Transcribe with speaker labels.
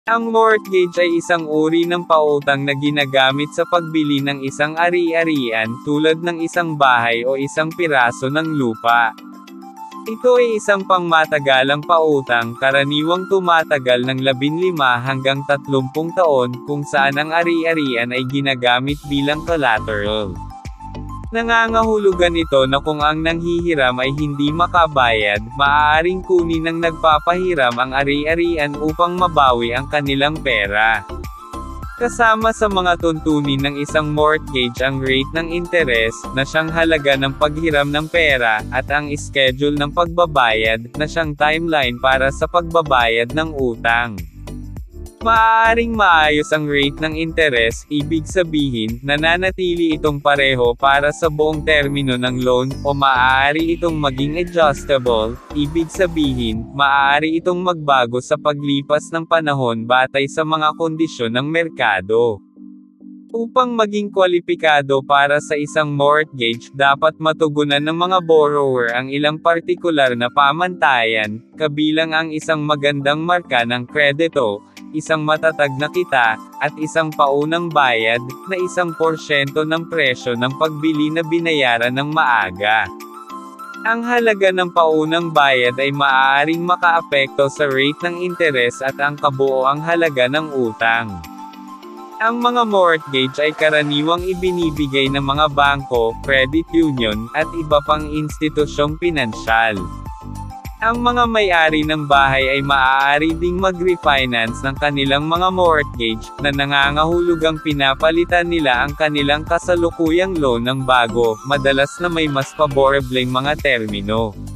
Speaker 1: Ang mortgage ay isang uri ng pautang na ginagamit sa pagbili ng isang ari-arian tulad ng isang bahay o isang piraso ng lupa. Ito ay isang pangmatagalang pautang karaniwang tumatagal ng 15 hanggang 30 taon kung saan ang ari-arian ay ginagamit bilang collateral. Nangangahulugan ito na kung ang nanghihiram ay hindi makabayad, maaaring kunin ng nagpapahiram ang ari-arian upang mabawi ang kanilang pera. Kasama sa mga tuntunin ng isang mortgage ang rate ng interes, na siyang halaga ng paghiram ng pera, at ang schedule ng pagbabayad, na siyang timeline para sa pagbabayad ng utang. Maaaring maayos ang rate ng interes, ibig sabihin, nananatili itong pareho para sa buong termino ng loan, o maaari itong maging adjustable, ibig sabihin, maaari itong magbago sa paglipas ng panahon batay sa mga kondisyon ng merkado. Upang maging kwalipikado para sa isang mortgage, dapat matugunan ng mga borrower ang ilang partikular na pamantayan, kabilang ang isang magandang marka ng kredito, isang matatag na kita, at isang paunang bayad, na 1% ng presyo ng pagbili na binayaran ng maaga. Ang halaga ng paunang bayad ay maaaring makaapekto sa rate ng interes at ang kabuoang halaga ng utang. Ang mga mortgage ay karaniwang ibinibigay ng mga bangko, credit union, at iba pang institusyong pinansyal. Ang mga may-ari ng bahay ay maaari ding mag-refinance ng kanilang mga mortgage, na nangangahulugang pinapalitan nila ang kanilang kasalukuyang loan ng bago, madalas na may mas paborableng mga termino.